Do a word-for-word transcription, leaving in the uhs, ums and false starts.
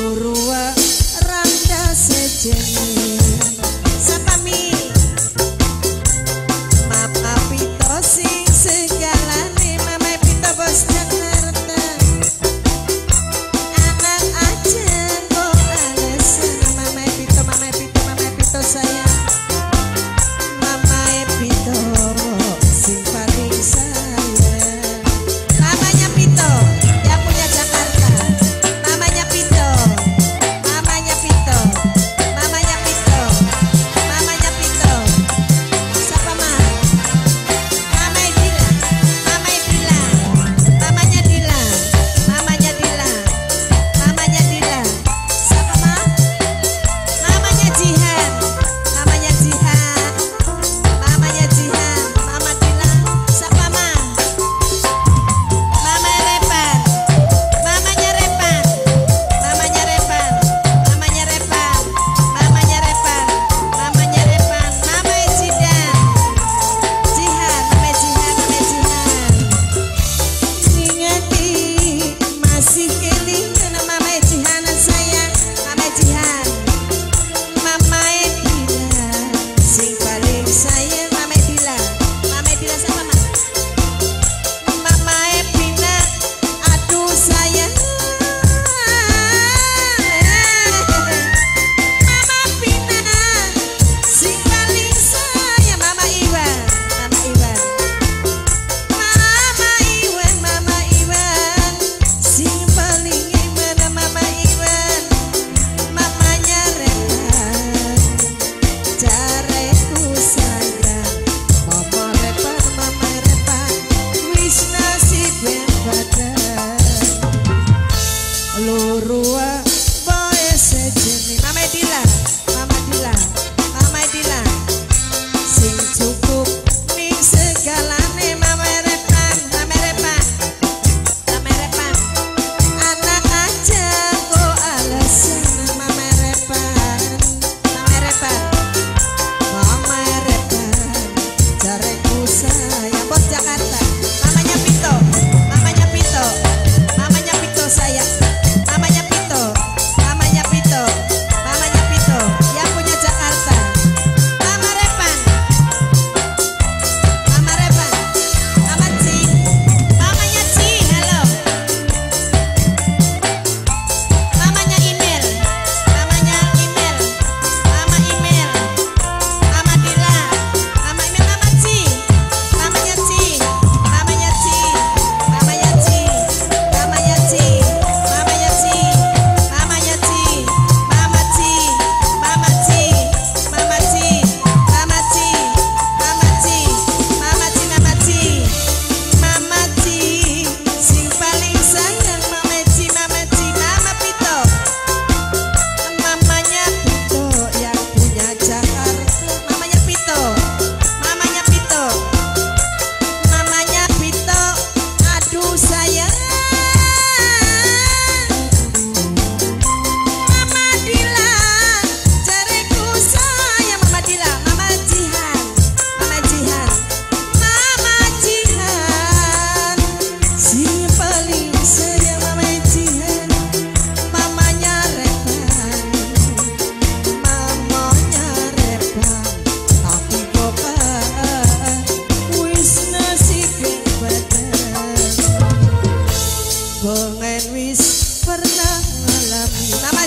Lurua randa sejene sapami mama pito sing segalane mama pito bos Jakarta anak aja kok alasan mama pito mama pito mama pito sayang mama pito sing paling sayang mamanya pito yang punya Jakarta mamanya pito mamanya pito mamanya pito mamanya pito siapa mah mama Dila mama Dila mamanya Dila mamanya Dila mamanya Dila siapa mah mamanya Jihan mamanya Jihan mamanya Jihan mama Dila siapa mah mama Repan mamanya Repan mamanya Repan mamanya Repan mamanya Repan mamanya Repan mama Jidan Jihan mama Jihan mama Jihan ngingati masih kelingan mama Jihan sayang mama Jihan mama Dila sing paling sayang mama Dila mama Dila siapa mah mama Epina aduh sayang mama Pina sing paling sayang mama Iwan mama Iwan mama Iwan mama Iwan sing paling Iwan mama Iwan mamanya Repan jareku sayang mama Repan mama Repan wis nasib yang badan Lurua boy sejene mama Dila mama Dila mama Dila sing cukup ning segalane mama Repan mama Repan mama Repan anak aja kok alasan mama Repan mama Repan mama Repan jareku sayang bos Jakarta mamanya Pito mamanya Pito mamanya Pito sayang mamanya Pito mamanya Pito mamanya Pito yang punya Jakarta mama Repan mama Repan mama Ci mamanya Ci halo mamanya Imel mamanya Imel mama Imel mama Dila mama Imel mama Ci mamanya Ci mamanya Ci mamanya Ci mamanya Ci mamanya Ci mamanya Ci mama Ci mama Ci mama Ci mama Ci mama Ci mama Ci mama Ci mama Ci sing paling sayang mama Ci mama Ci mama Pito mamanya Pito yang punya Jakarta mamanya Pito mamanya Pito mamanya Pito aduh sayang mama Dila jareku sayang mama Dila mama Jihan mama Jihan mama Jihan sing paling sayang mama Jihan mamanya Repan mamanya Repan tapi kok wis nasib yang badan pengen wis pernah ngalami